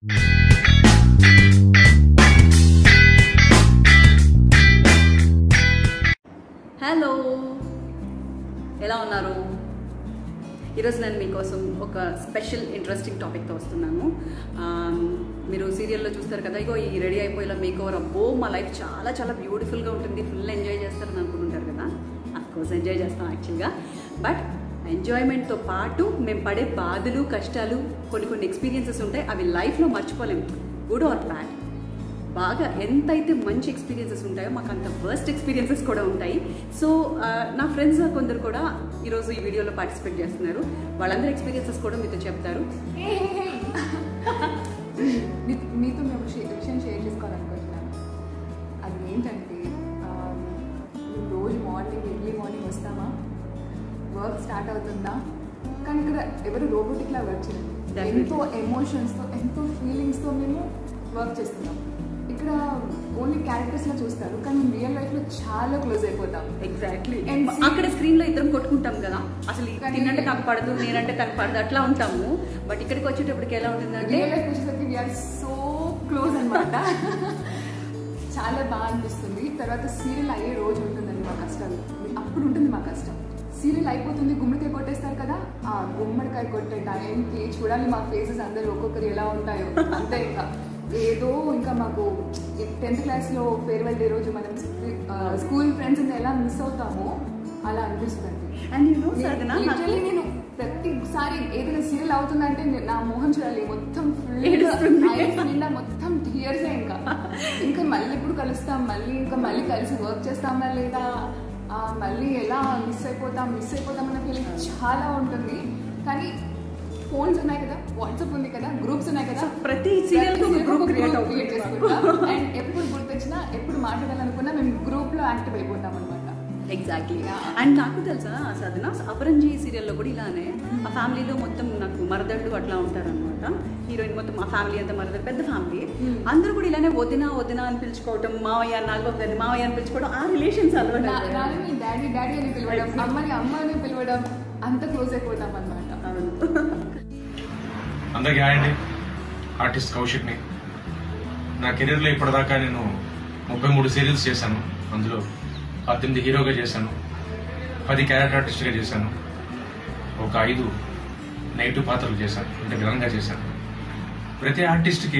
Hello, ఎలా ఉన్నారు? ఈరోజు నేను మీకోసం ఒక స్పెషల్ ఇంట్రెస్టింగ్ టాపిక్తో వస్తున్నాను. మీరు సీరియల్లో చూస్తారు కదా, ఇగో ఈ రెడీ అయిపోయేలా మేకోవర్, అబ్బో మా లైఫ్ చాలా చాలా బ్యూటిఫుల్గా ఉంటుంది, ఫుల్ ఎంజాయ్ చేస్తారని అనుకుంటుంటారు కదా. అఫ్కోర్స్ ఎంజాయ్ చేస్తాం యాక్చువల్గా. బట్ ఎంజాయ్మెంట్తో పాటు మేము పడే బాధలు, కష్టాలు, కొన్ని ఎక్స్పీరియన్సెస్ ఉంటాయి. అవి లైఫ్లో మర్చిపోలేము, గుడ్ ఆర్ బ్యాడ్. బాగా ఎంతైతే మంచి ఎక్స్పీరియన్సెస్ ఉంటాయో మాకు అంత వర్స్ట్ ఎక్స్పీరియన్సెస్ కూడా ఉంటాయి. సో నా ఫ్రెండ్స్ కొందరు కూడా ఈరోజు ఈ వీడియోలో పార్టిసిపేట్ చేస్తున్నారు. వాళ్ళందరి ఎక్స్పీరియన్సెస్ కూడా మీతో చెప్తారు. మీతో మేము విషయం షేర్ చేసుకోవాలనుకుంటున్నాను. అది ఏంటంటే, రోజు ఎర్లీ మార్నింగ్ వస్తామా, వర్క్ స్టార్ట్ అవుతుందా, కానీ ఇక్కడ ఎవరు రోబోటిక్లా వర్క్ చేయండి. ఎంతో ఎమోషన్స్తో, ఎంతో ఫీలింగ్స్తో మేము వర్క్ చేస్తున్నాం. ఇక్కడ ఓన్లీ క్యారెక్టర్స్ లా చూస్తారు, కానీ రియల్ లైఫ్ లో చాలా క్లోజ్ అయిపోతాం. ఎగ్జాక్ట్లీ. అక్కడ స్క్రీన్ లో ఇద్దరం కొట్టుకుంటాం కదా, అసలు తిన్నంటే నాకు పడదు, నేనంటే తనకు పడదు, అట్లా ఉంటాము. బట్ ఇక్కడికి వచ్చేటప్పటికి ఎలా ఉంటుందంటే, రియల్ లైఫ్ వచ్చేసరికి వీఆర్ సో క్లోజ్ అనమాట. చాలా బాగా అనిపిస్తుంది. తర్వాత సీరియల్ అయ్యే రోజు ఉంటుందండి మా కష్టాలు, అప్పుడు ఉంటుంది మా కష్టం. సీరియల్ అయిపోతుంది, గుమ్మడికాయ కొట్టేస్తారు కదా, ఆ గుమ్మడికాయ కొట్టే టైంకి చూడాలి మా ఫేసెస్ అందరూ ఒక్కొక్కరు ఎలా ఉంటాయో. అంతే, ఏదో ఇంకా మాకు 10th క్లాస్లో ఫేర్వెల్ డే రోజు మనం స్కూల్ ఫ్రెండ్స్ ఎలా మిస్ అవుతామో అలా అనిపిస్తుంది. లిటరలీ నేను ప్రతిసారి ఏదైనా సీరియల్ అవుతుందంటే నా మొహం చూడాలి, మొత్తం ఫుల్ నిండా మొత్తం టీయర్సే. ఇంకా మళ్ళీ ఎప్పుడు కలుస్తాం, మళ్ళీ కలిసి వర్క్ చేస్తామా లేదా, మళ్ళీ ఎలా మిస్ అయిపోతాం అన్న ఫీలింగ్ చాలా ఉంటుంది. కానీ ఫోన్స్ ఉన్నాయి కదా, వాట్సాప్ ఉంది కదా, గ్రూప్స్ ఉన్నాయి కదా, ప్రతి సీరియల్ క్రియేట్ చేసుకుంటాం. అండ్ ఎప్పుడు గుర్తొచ్చినా, ఎప్పుడు మాట్లాడాలనుకున్నా మేము గ్రూప్ లో యాక్టివ్ అయిపోతాం అనమాట. ఎగ్జాక్ట్లీ. అండ్ నాకు తెలుసా సదనా, అపరంజి సీరియల్లో కూడా ఇలానే ఆ ఫ్యామిలీలో మొత్తం నాకు మరదళ్ళు అట్లా ఉంటారనమాట. హీరోయిన్ మొత్తం ఆ ఫ్యామిలీ అంతా మరదలు, పెద్ద ఫ్యామిలీ, అందరూ కూడా ఇలానే వదినా అని పిలుచుకోవటం, మావయ్య నాలుగోది మావయ్య అని పిలుచుకోవడం, ఆ రిలేషన్స్ అలవాటు. డాడీ అని పిలవడం, అమ్మ అని పిలవడం, అంత క్లోజ్ అయిపోతాం అనమాట. అందరికీ హాయ్ అండి. ఆర్టిస్ట్ కౌశిక్ని. నా కెరీర్లో ఇప్పటిదాకా నేను 33 సీరియల్స్ చేశాను. అందులో 18 హీరోగా చేశాను, 10 క్యారెక్టర్ ఆర్టిస్ట్గా చేశాను, ఒక 5 నెగిటివ్ పాత్రలు చేశాను, అంటే విలన్గా చేశాను. ప్రతి ఆర్టిస్ట్కి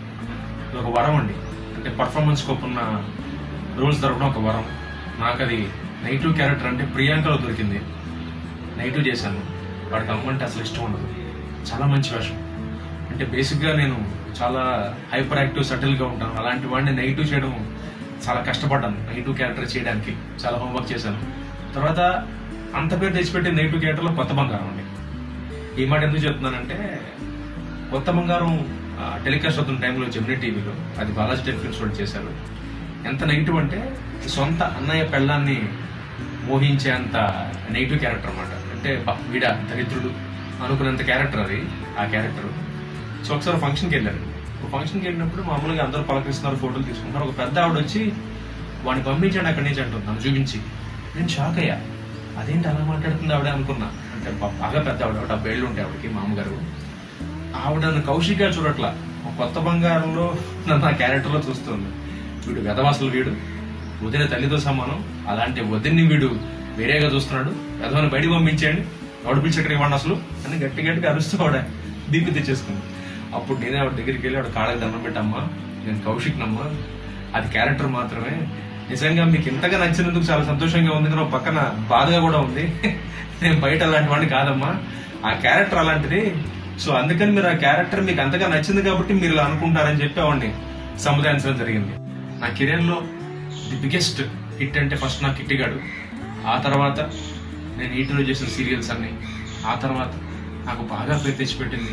ఒక వరం అండి, అంటే పర్ఫార్మెన్స్ స్కోప్ ఉన్న రోల్స్ దొరకడం ఒక వరం. నాకు అది నెగిటివ్ క్యారెక్టర్ అంటే ప్రియాంకలో దొరికింది. నెగిటివ్ చేశాను, వాడికి అమ్మంటే అసలు ఇష్టం ఉండదు, చాలా మంచి వేషం. అంటే బేసిక్గా నేను చాలా హైపర్ యాక్టివ్, సటిల్గా ఉంటాను. అలాంటి వాడిని నెగిటివ్ చేయడం చాలా కష్టపడ్డాను. నెగిటివ్ క్యారెక్టర్ చేయడానికి చాలా హోంవర్క్ చేశాను. తర్వాత అంత పేరు తెచ్చిపెట్టే నెగిటివ్ క్యారెక్టర్లో కొత్త బంగారం అండి. ఈ మాట ఎందుకు చెప్తున్నానంటే, కొత్త బంగారం టెలికాస్ట్ అవుతున్న టైంలో జెమినీ టీవీలో, అది బాలాజీ టెలిఫిల్మ్స్ వాళ్ళు చేశారు. ఎంత నెగిటివ్ అంటే సొంత అన్నయ్య పెళ్ళాన్ని మోహించే అంత నెగిటివ్ క్యారెక్టర్ అనమాట. అంటే వీడ దరిద్రుడు అనుకునేంత క్యారెక్టర్ అది, ఆ క్యారెక్టర్. సో ఒకసారి ఫంక్షన్కి వెళ్ళాను. ఫంక్షన్కి వెళ్ళినప్పుడు మామూలుగా అందరూ పలకరిస్తున్నారు, ఫోటోలు తీసుకుంటారు. ఒక పెద్ద ఆవిడ వచ్చి వాడిని పంపించండి అక్కడి నుంచి అంటుంది, నన్ను చూపించి. నేను షాక్ అయ్యా, అదేంటి అలా మాట్లాడుతుంది ఆవిడ అనుకున్నా. అంటే బాగా పెద్ద ఆవిడ, 70 ఏళ్ళు ఉంటాయి ఆవిడకి, మామగారు. ఆవిడ నన్ను కౌశిక్గా చూడట్లా, కొత్త బంగారంలో నన్ను ఆ క్యారెక్టర్లో చూస్తుంది. వీడు వెధవాసులు, వీడు వదిన తల్లితో సమానం, అలాంటి వదిన్ని వీడు వేరేగా చూస్తున్నాడు, వెధవని బయటికి పంపించేయండి, ఎవడు పిలిచి ఎక్కడికి ఇవ్వండి అసలు అని గట్టిగా అరుస్తూ ఆవిడ బీపీ తెచ్చేసుకుంది. అప్పుడు నేనే ఆవిడ దగ్గరికి వెళ్ళి ఆవిడ కాళ్ళకి దండం పెట్టమ్మా, నేను కౌశిక్ నమ్మా, అది క్యారెక్టర్ మాత్రమే, నిజంగా మీకు ఇంతగా నచ్చినందుకు చాలా సంతోషంగా ఉంది, కానీ పక్కన బాధగా కూడా ఉంది, నేను బయట అలాంటి వాడిని కాదమ్మా, ఆ క్యారెక్టర్ అలాంటిది, సో అందుకని మీరు ఆ క్యారెక్టర్ మీకు అంతగా నచ్చింది కాబట్టి మీరు ఇలా అనుకుంటారని చెప్పి ఆవిడ్ని సముదాయించడం జరిగింది. నా కెరీర్లో ది బిగ్గెస్ట్ హిట్ అంటే ఫస్ట్ నా కిట్టిగాడు, ఆ తర్వాత నేను ఈటీలో చేసిన సీరియల్స్ అన్ని, ఆ తర్వాత నాకు బాగా పేరు తెచ్చిపెట్టింది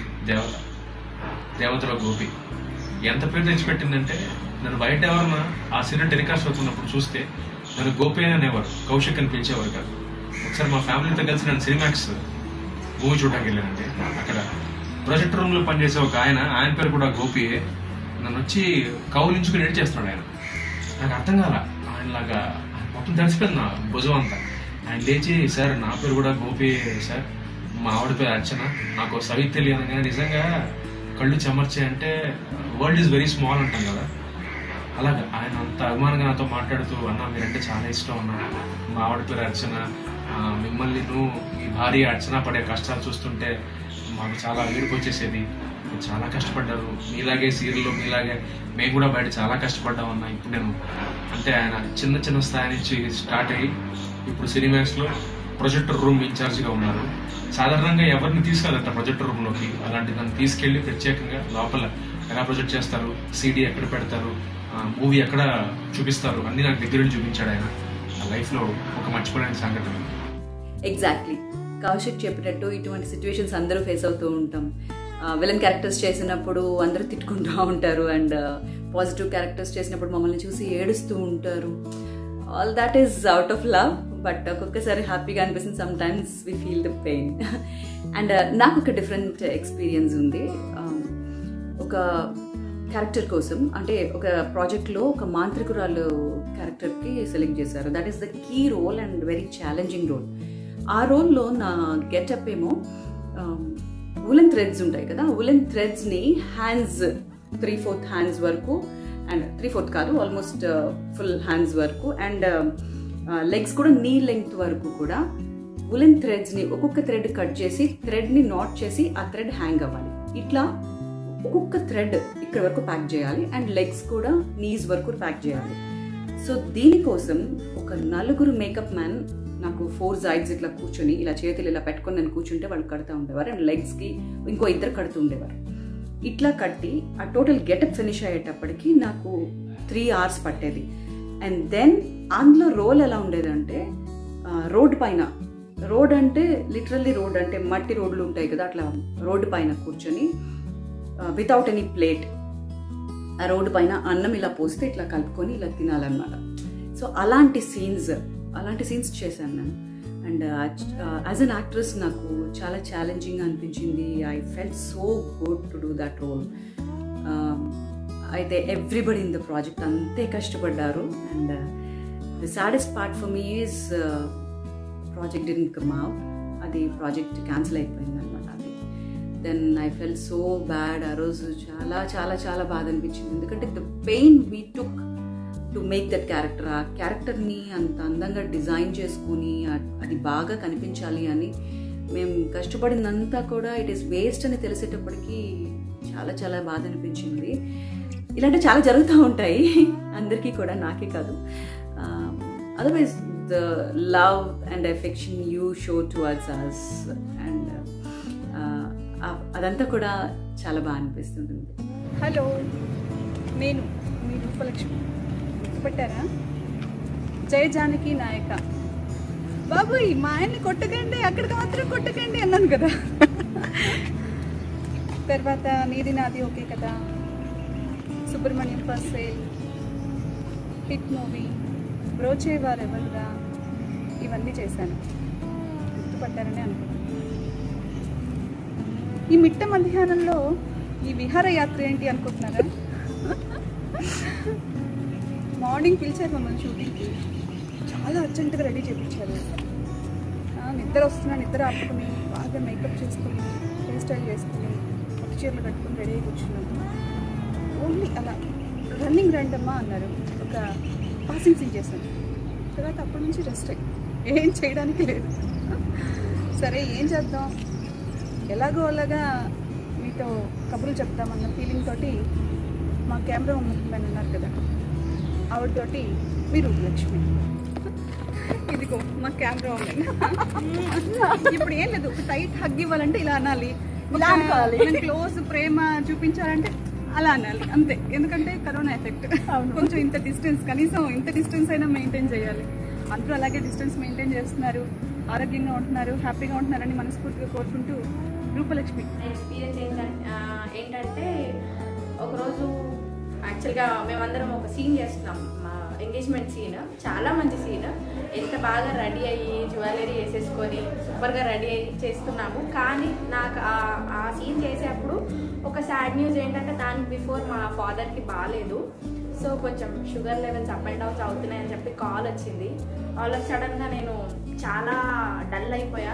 దేవతలో గోపి. ఎంత పేరు తెచ్చిపెట్టిందంటే, నన్ను బయట ఎవరన్నా ఆ సీరియల్ టెలికాస్ట్ అవుతున్నప్పుడు చూస్తే నన్ను గోపి అని అనేవారు, కౌశిక్ అని పిలిచేవారు కాదు. ఒకసారి మా ఫ్యామిలీతో కలిసి నేను సినిమాక్స్ మూవీ చూడడానికి వెళ్ళానంటే, అక్కడ ప్రొజెక్టర్ రూమ్లో పనిచేసే ఒక ఆయన పేరు కూడా గోపియే, నన్ను వచ్చి కౌలించుకుని ఏడ్చేస్తున్నాడు. ఆయన నాకు అర్థం కాల, ఆయనలాగా మొత్తం తెలిసిపోయింది నా భుజం అంతా. ఆయన లేచి, సార్ నా పేరు కూడా గోపి సార్, మా ఆవిడ పేరు అర్చన, నాకు సవిత్ తెలియదు. కానీ నిజంగా కళ్ళు చెమర్చే అంటే వరల్డ్ ఈజ్ వెరీ స్మాల్ అంటాం కదా, అలాగా ఆయన అంత అభిమానంగా నాతో మాట్లాడుతూ, అన్న మీరంటే చాలా ఇష్టం అన్న, మా ఆవిడ పేరు అర్చన, మిమ్మల్ని ఈ భార్య అర్చన పడే కష్టాలు చూస్తుంటే మాకు చాలా ఏడుపు వచ్చేసేది, చాలా కష్టపడ్డారు, మీలాగే సీరియల్లో మీలాగే మేము కూడా బయట చాలా కష్టపడ్డాం అన్న. ఇప్పుడు నేను అంటే ఆయన చిన్న చిన్న స్థాయి నుంచి స్టార్ట్ అయ్యి ఇప్పుడు సినిమాస్లో ప్రొజెక్టర్ రూమ్ ఇన్ఛార్జ్గా ఉన్నారు. సాధారణంగా ఎవరిని తీసుకెళ్ళారట ప్రొజెక్టర్ రూమ్లోకి, అలాంటి దాన్ని తీసుకెళ్ళి ప్రత్యేకంగా లోపల ఎలా ప్రొజెక్ట్ చేస్తారు, సీడీ ఎక్కడ పెడతారు, మూవీ ఎక్కడ చూపిస్తారు అన్ని నాకు దగ్గర నుంచి చూపించాడు ఆయన. ఆ లైఫ్లో ఒక మర్చిపోలేని సంఘటన. ఎగ్జాక్ట్లీ కౌశిక్ చెప్పినట్టు ఇటువంటి సిచ్యువేషన్స్ అందరూ ఫేస్ అవుతూ ఉంటాం. విలన్ క్యారెక్టర్స్ చేసినప్పుడు అందరూ తిట్టుకుంటూ ఉంటారు, అండ్ పాజిటివ్ క్యారెక్టర్స్ చేసినప్పుడు మమ్మల్ని చూసి ఏడుస్తూ ఉంటారు. All that is out of love, but ఒక్కొక్కసారి హ్యాపీగా అనిపిస్తుంది, sometimes we feel the pain. And నాకు ఒక డిఫరెంట్ ఎక్స్పీరియన్స్ ఉంది. ఒక క్యారెక్టర్ కోసం, అంటే ఒక ప్రాజెక్ట్లో ఒక మాంత్రికురాలు క్యారెక్టర్కి సెలెక్ట్ చేశారు. That is the key role and very challenging role. ఆ రోల్లో నా గెటప్ ఏమో ఉలెన్ థ్రెడ్స్ ఉంటాయి కదా, ఉలెన్ థ్రెడ్స్ని హ్యాండ్స్ 3/4 హ్యాండ్స్ వరకు, అండ్ 3/4 కాదు ఆల్మోస్ట్ ఫుల్ హ్యాండ్స్ వరకు, అండ్ లెగ్స్ కూడా నీ లెంగ్త్ వరకు కూడా ఉలెన్ థ్రెడ్స్ని ఒక్కొక్క థ్రెడ్ కట్ చేసి థ్రెడ్ని నాట్ చేసి ఆ థ్రెడ్ హ్యాంగ్ అవ్వాలి. ఇట్లా ఒక్కొక్క థ్రెడ్ ఇక్కడ వరకు ప్యాక్ చేయాలి, అండ్ లెగ్స్ కూడా నీస్ వరకు ప్యాక్ చేయాలి. సో దీనికోసం ఒక 4 మేకప్ మ్యాన్ నాకు 4 సైడ్స్ ఇట్లా కూర్చొని ఇలా చేతులు ఇలా పెట్టుకొని నేను కూర్చుంటే వాళ్ళు కడుతూ ఉండేవారు, అండ్ లెగ్స్కి ఇంకో 2 కడుతూ ఉండేవారు. ఇట్లా కట్టి ఆ టోటల్ గెటప్ ఫినిష్ అయ్యేటప్పటికి నాకు 3 hours పట్టేది. అండ్ దెన్ అందులో రోల్ ఎలా ఉండేదంటే రోడ్ పైన, రోడ్ అంటే లిటరల్లీ రోడ్ అంటే మట్టి రోడ్లు ఉంటాయి కదా, అట్లా రోడ్డు పైన కూర్చొని వితౌట్ ఎనీ ప్లేట్ ఆ రోడ్డు పైన అన్నం ఇలా పోస్తే ఇట్లా కలుపుకొని ఇలా తినాలన్నమాట. సో అలాంటి సీన్స్ చేశాను నేను. అండ్ యాజ్ అన్ యాక్ట్రెస్ నాకు చాలా ఛాలెంజింగ్గా అనిపించింది. I felt so good to do that role. అయితే ఎవ్రీబడి ఇన్ ద ప్రాజెక్ట్ అంతే కష్టపడ్డారు. And the saddest part for me is project didn't come out. అది ప్రాజెక్ట్ క్యాన్సిల్ అయిపోయింది అనమాట. అది then I felt so bad. ఆ రోజు చాలా చాలా చాలా బాధ అనిపించింది, ఎందుకంటే the pain we took to make that character. ఆ క్యారెక్టర్ని అంత అందంగా డిజైన్ చేసుకుని అది బాగా కనిపించాలి అని మేము కష్టపడిందంతా కూడా ఇట్ ఈస్ వేస్ట్ అని తెలిసేటప్పటికి చాలా చాలా బాధ అనిపించింది. ఇలాంటి చాలా జరుగుతూ ఉంటాయి అందరికీ కూడా, నాకే కాదు. Otherwise the love and affection you show towards us, and అదంతా కూడా చాలా బాగా అనిపిస్తుంటుంది. హలో, నేను మీ రూపలక్ష్మి. పట్టారా? జయ జానకి నాయక. బాబు మా ఆయన్ని కొట్టకండి, అక్కడికి మాత్రం కొట్టకండి అన్నాను కదా. తర్వాత నీది నాది ఓకే కదా, సుబ్రహ్మణ్యం ఫస్ట్ సేల్, హిట్ మూవీ, బ్రోచేవారెవరురా, ఇవన్నీ చేశాను. గుర్తుపట్టారని అనుకుంటున్నాను. ఈ మిట్ట మధ్యాహ్నంలో ఈ విహారయాత్ర ఏంటి అనుకుంటున్నారా? మార్నింగ్ పిలిచారు మమ్మల్ని షూటింగ్కి, చాలా అర్జెంటుగా రెడీ చేయించారు. నిద్ర వస్తున్నా నిద్ర ఆపుకుని బాగా మేకప్ చేసుకుని హెయిర్ స్టైల్ చేసుకుని పట్టు చీరలు కట్టుకుని రెడీ అయి కూర్చున్నాను. ఓన్లీ అలా రన్నింగ్ రండమ్మా అన్నారు. ఒక పాసింగ్ సీన్ చేశాను. తర్వాత అప్పటి నుంచి రెస్ట్ ఏం చేయడానికి లేదు. సరే ఏం చేద్దాం, ఎలాగో అలాగా మీతో కబుర్లు చెప్తామన్న ఫీలింగ్ తోటి మా కెమెరా ఉమెన్ ఉన్నారు కదా, ఆవిడతోటి మీరు లక్ష్మి, ఇదిగో మా కెమెరా ఉమెన్. ఇప్పుడు ఏం లేదు, ఒక టైట్ హగ్ ఇవ్వాలంటే ఇలా అనాలి, క్లోజ్ ప్రేమ చూపించాలంటే అలా అనాలి అంతే. ఎందుకంటే కరోనా ఎఫెక్ట్, కొంచెం ఇంత డిస్టెన్స్, కనీసం ఇంత డిస్టెన్స్ అయినా మెయింటైన్ చేయాలి. అందరూ అలాగే డిస్టెన్స్ మెయింటైన్ చేస్తున్నారు, ఆరోగ్యంగా ఉంటున్నారు, హ్యాపీగా ఉంటున్నారని మనస్ఫూర్తిగా కోరుకుంటూ రూపలక్ష్మి. ఎక్స్పీరియన్స్ ఏంటంటే ఒకరోజు యాక్చువల్గా మేమందరం ఒక సీన్ చేస్తున్నాం, మా ఎంగేజ్మెంట్ సీన్. చాలా మంచి సీన్, ఎంత బాగా రెడీ అయ్యి జ్యువెలరీ వేసేసుకొని సూపర్గా రెడీ అయ్యి చేస్తున్నాము. కానీ నాకు ఆ సీన్ చేసేటప్పుడు ఒక సాడ్ న్యూస్ ఏంటంటే దానికి బిఫోర్ మా ఫాదర్కి బాగాలేదు. సో కొంచెం sugar levels up and downs అవుతున్నాయని చెప్పి కాల్ వచ్చింది. ఆల్ ఆఫ్ సడన్గా నేను చాలా డల్ అయిపోయా.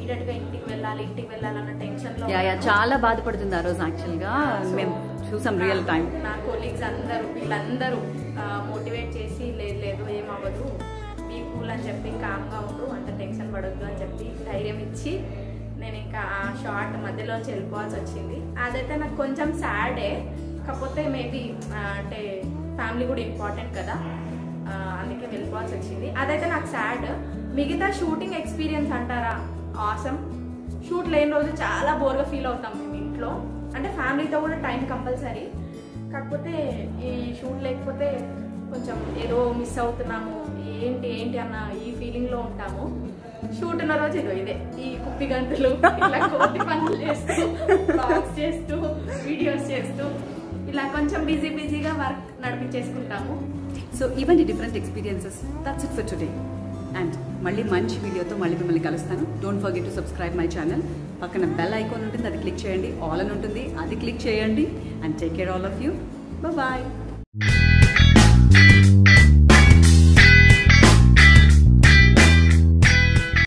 ఇమీడియట్గా ఇంటికి వెళ్ళాలన్న టెన్షన్లో చాలా బాధపడుతుంది ఆ రోజు. యాక్చువల్గా మేము చూసాం రియల్ టైం. నా కొలీగ్స్ వీళ్ళందరూ మోటివేట్ చేసి లేదు ఏమవ్వదు, బీ కూల్ అని చెప్పి కామ్గా ఉండు, అంత టెన్షన్ పడొద్దు అని చెప్పి ధైర్యం ఇచ్చి నేను ఇంకా ఆ షార్ట్ మధ్యలోంచి వెళ్ళిపోవాల్సి వచ్చింది. అదైతే నాకు కొంచెం సాడే, కాకపోతే మేబీ అంటే ఫ్యామిలీ కూడా ఇంపార్టెంట్ కదా, అందుకే వెళ్ళిపోవాల్సి వచ్చింది. అదైతే నాకు సాడ్. మిగతా షూటింగ్ ఎక్స్పీరియన్స్ అంటారా, ఆసమ్. షూట్ లేని రోజు చాలా బోర్గా ఫీల్ అవుతాం మేము ఇంట్లో, అంటే ఫ్యామిలీతో కూడా టైం కంపల్సరీ. కాకపోతే ఈ షూట్ లేకపోతే కొంచెం ఏదో మిస్ అవుతున్నాము, ఏంటి అన్న ఈ ఫీలింగ్లో ఉంటాము. షూట్ ఉన్న రోజు ఇదే ఈ కుప్పి గంటలు ఇలా కోటి పనులు చేస్తూ, బ్లాగ్స్ చేస్తూ, వీడియోస్ చేస్తూ ఇలా కొంచెం బిజీగా వర్క్ నడిపించేసుకుంటాము. సో ఇవన్నీ different experiences. That's it for today. And మళ్ళీ మంచి వీడియోతో మళ్ళీ మిమ్మల్ని కలుస్తాను. Don't forget to subscribe my channel. పక్కన బెల్ ఐకాన్ ఉంటుంది, అది క్లిక్ చేయండి. ఆల్ అని ఉంటుంది, అది క్లిక్ చేయండి. And take care all of you. Bye.